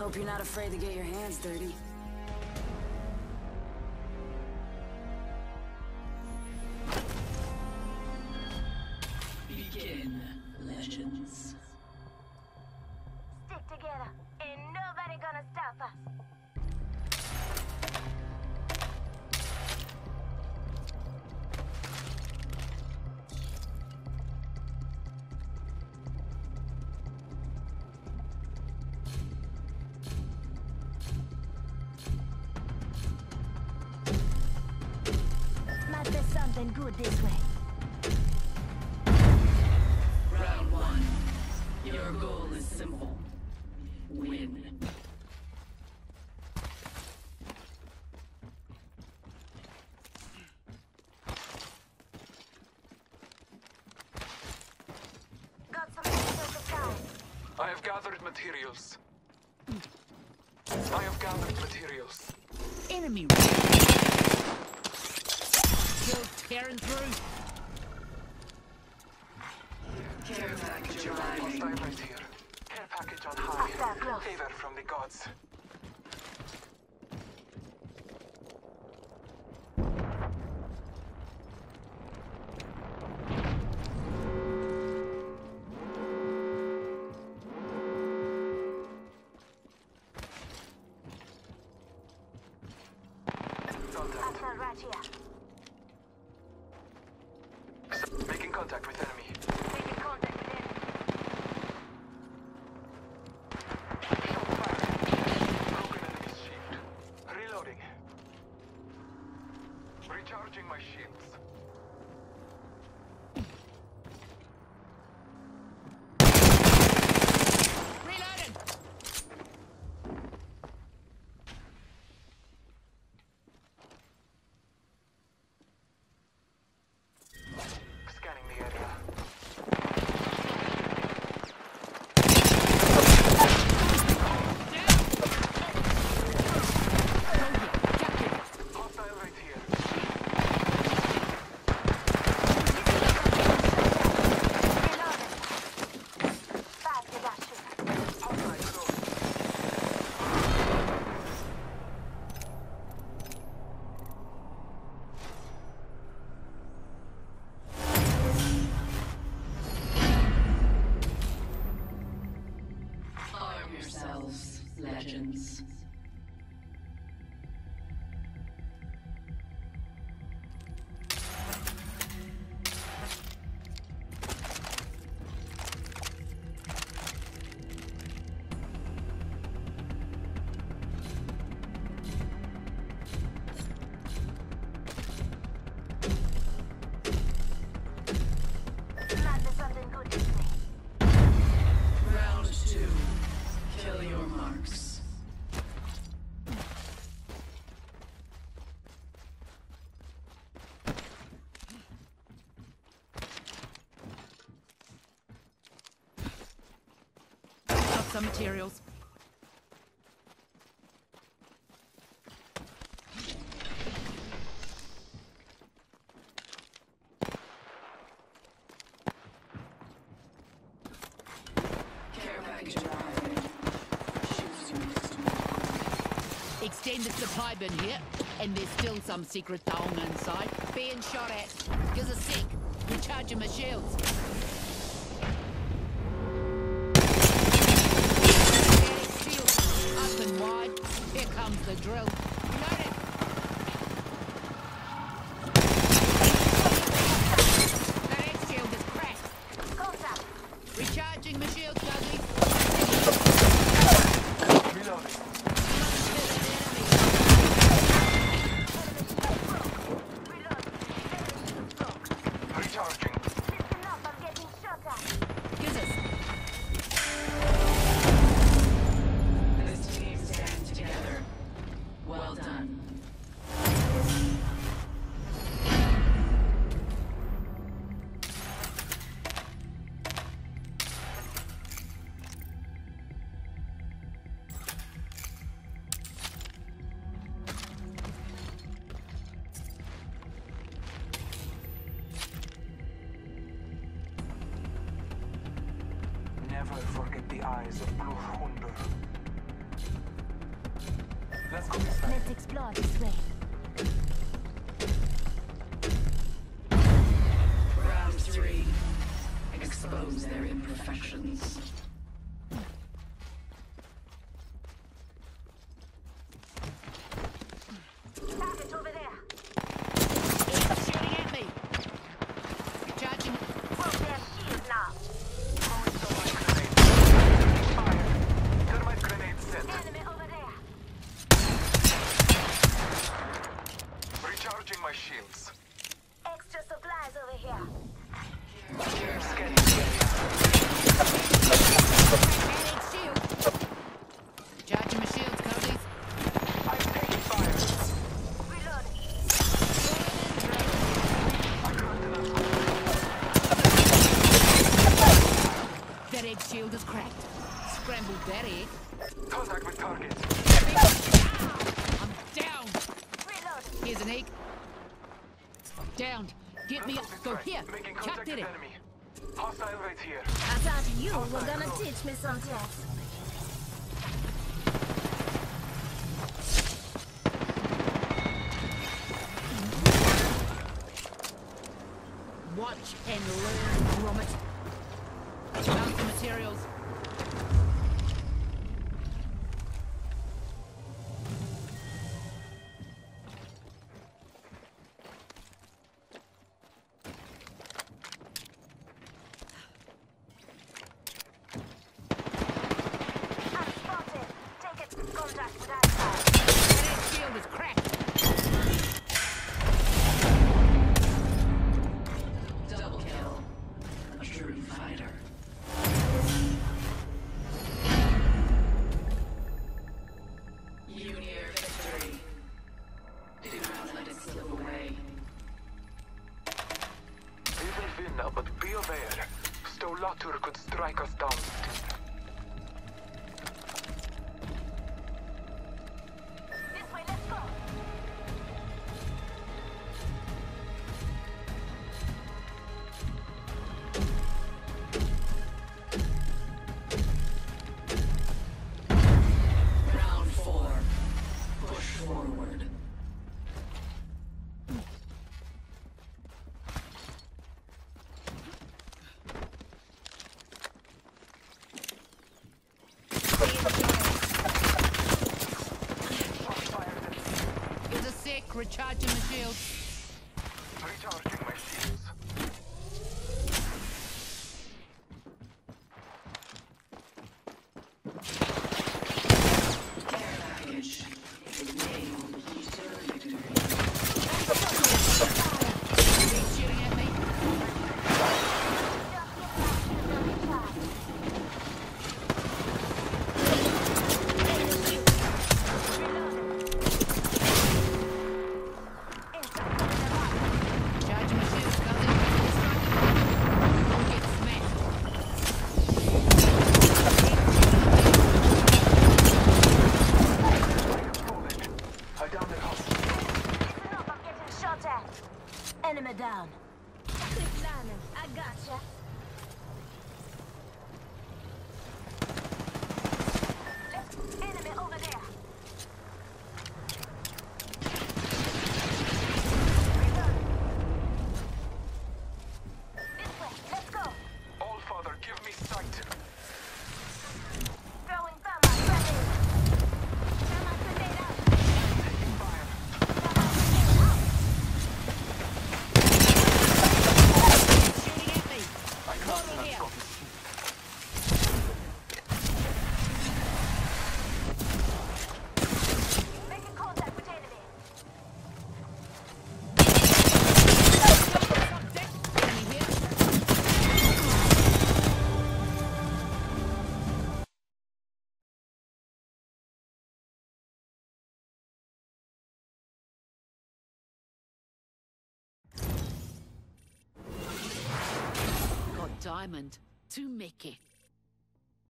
Hope you're not afraid to get your hands dirty. Begin, legends. Stick together. Ain't nobody gonna stop us. Might be something good this way. Round one. Your goal is simple. Win. Got some material supply. I have gathered materials. I have gathered materials. Enemy. Still tearing through. Care package arriving. Hostile right here. Care package on high. Hostile close. Favor from the gods. Contact. Hostile right here. Making contact with enemy. Making contact with enemy. Broken enemy's shield. Reloading. Recharging my shields. Reloading. Scanning the area. Hostile right here. Reloading. Fast reduction. Hostile close. Arm yourselves, legends. Might be something good this way. Round two. Kill your marks. Got some materials. Care package arriving. Choose your destiny. Extended supply bin here, and there's still some secret thong inside. Being shot at. Gives a sec. Recharging my shields. Shield open wide. Here comes the drill. Reloading. That X shield is cracked. Contact. Recharging my shields, Dudley. Reloading. Recharging. Listen up, I'm getting shot at. Gives us. This team stands together. Well done. Never forget the eyes of Blue Hunter. Let's go this way. Let's explore this way. Round 3. Expose their imperfections. Target over there. It's shooting at me. Recharging. Broke their shield now. Fire. Thermite grenade set. Enemy over there. Recharging my shields. Extra supplies over here. Scanning the area. Added shield. Recharging my shields, Cody's. I'm taking fire. Reloading. That egg shield is cracked. Scrambled that egg. Contact with target. I'm down. Reloading. Here's an egg. Downed. Get me up. Go here. Making Chuck contact did with it. enemy. Hostile right here. I thought you were gonna teach me something. Watch and learn, Gromit. Found some materials. I'm spotted. Take it. Contact with Alpha. That egg shield is cracked. Double kill. A true fighter. You near victory. Do not let it slip away. We will win now, but be aware. Stolatur could strike us down. This way, let's go. Round 4. Push forward. Here's a sec. Recharging my shields. Recharging my shields. Care package. Enable user victory. Egg shooting at me. Recharging my shields, Cody. Don't get smashed. I downed the house. Listen up, I'm getting shot at. Enemy down. Quick landing. I gotcha. Enemy over there. Reloading. This way. Let's go. All father, give me sight. Throwing thermite grenade. Thermite grenade out. Fire. Shooting at me. I can't Portal let here. go. Making contact with enemy. Enemy here. Got diamond to make it.